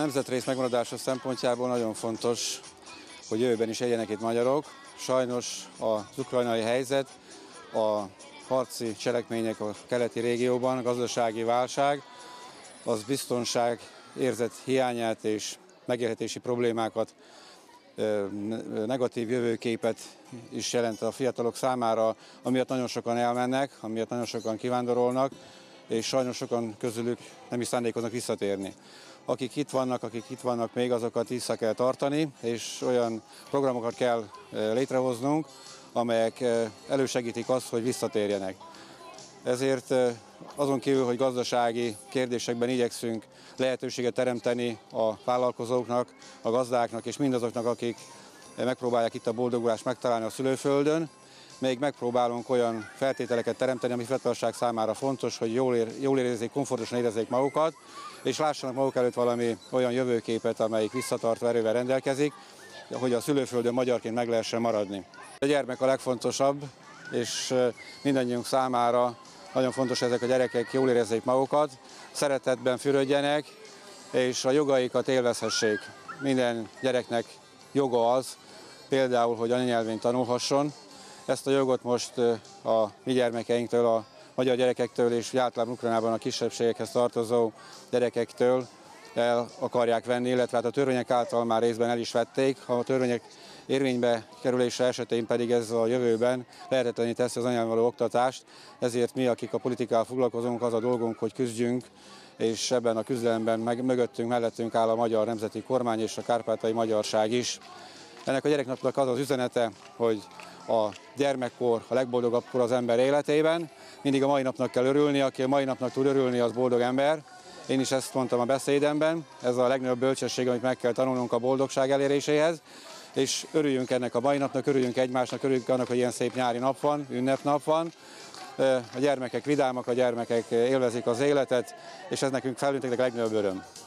nemzetrész megmaradása szempontjából nagyon fontos, hogy jövőben is éljenek itt magyarok. Sajnos az ukrajnai helyzet, a harci cselekmények a keleti régióban, a gazdasági válság, az biztonság érzet hiányát és megélhetési problémákat, negatív jövőképet is jelent a fiatalok számára, amiatt nagyon sokan elmennek, amiatt nagyon sokan kivándorolnak, és sajnos sokan közülük nem is szándékoznak visszatérni. Akik itt vannak még, azokat vissza kell tartani, és olyan programokat kell létrehoznunk, amelyek elősegítik azt, hogy visszatérjenek. Ezért azon kívül, hogy gazdasági kérdésekben igyekszünk lehetőséget teremteni a vállalkozóknak, a gazdáknak és mindazoknak, akik megpróbálják itt a boldogulást megtalálni a szülőföldön, még megpróbálunk olyan feltételeket teremteni, ami fiatalság számára fontos, hogy jól érezzék, komfortosan érezzék magukat, és lássanak maguk előtt valami olyan jövőképet, amelyik visszatartó erővel rendelkezik, hogy a szülőföldön magyarként meg lehessen maradni. A gyermek a legfontosabb, és mindannyiunk számára nagyon fontos, hogy ezek a gyerekek jól érezzék magukat, szeretetben fürödjenek, és a jogaikat élvezhessék. Minden gyereknek joga az, például, hogy anyanyelvén tanulhasson. Ezt a jogot most a mi gyermekeinktől, a magyar gyerekektől és általában Ukrajnában a kisebbségekhez tartozó gyerekektől el akarják venni, illetve hát a törvények által már részben el is vették. Ha a törvények érvénybe kerülése esetén pedig ez a jövőben lehetetlené teszi az anyanyelven való oktatást, ezért mi, akik a politikával foglalkozunk, az a dolgunk, hogy küzdjünk, és ebben a küzdelemben mögöttünk, mellettünk áll a magyar nemzeti kormány és a kárpátaljai magyarság is. Ennek a gyereknapnak az az üzenete, hogy a gyermekkor a legboldogabb kor az ember életében. Mindig a mai napnak kell örülni, aki a mai napnak tud örülni, az boldog ember. Én is ezt mondtam a beszédemben, ez a legnagyobb bölcsesség, amit meg kell tanulnunk a boldogság eléréséhez. És örüljünk ennek a mai napnak, örüljünk egymásnak, örüljünk annak, hogy ilyen szép nyári nap van, ünnepnap van. A gyermekek vidámak, a gyermekek élvezik az életet, és ez nekünk felnőtteknek a legnagyobb öröm.